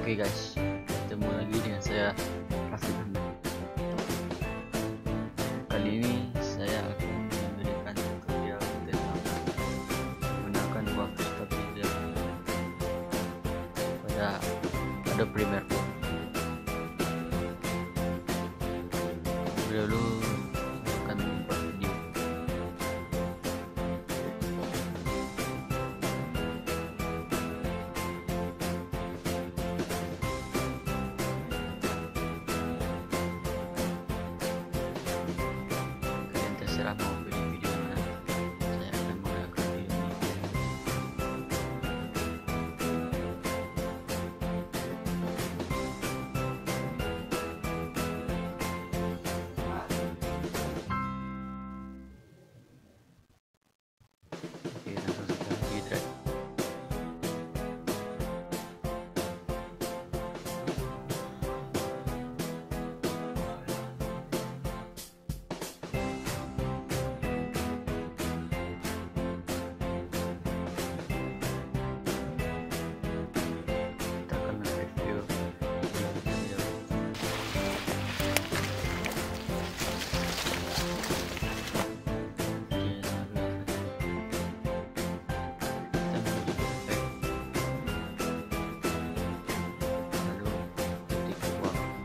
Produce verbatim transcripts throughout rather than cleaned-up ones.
Oke guys, ketemu lagi dengan saya Raffi Ahmad. Kali ini saya akan memberikan tutorial tentang menggunakan waktu stabilizer pada Adobe Premiere Pro. Dulu akan membuat video. Kalian terserah mau pilih video mana. Saya akan menggunakan video ini. Oke, langsung saja di drag. Kita akan review video video. Oke, lalu kita menuju ke efek.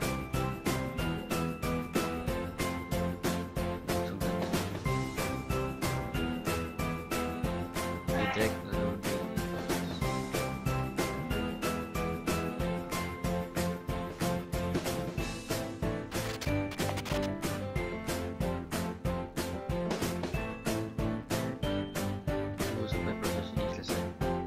Lalu titik uang. Langsung saja. Di drag lalu di tunggu sampai proses ini selesai.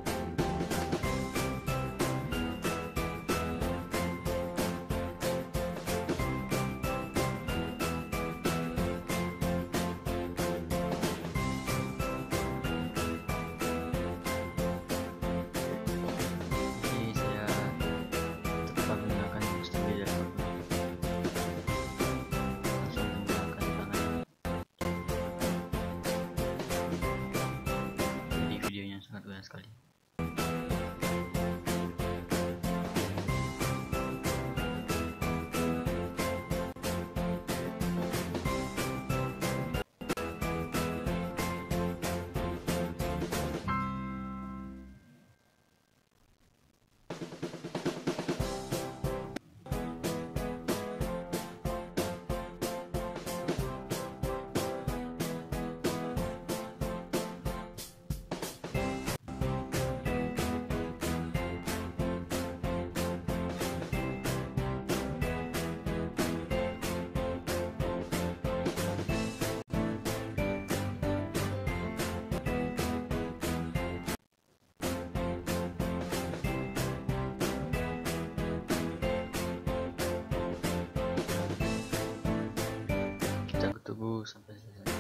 Ini saya tetap menggunakan stabilizer. Langsung menggunakan tangan. Jadi videonya sangat banyak sekali. Kita tunggu sampai selesai.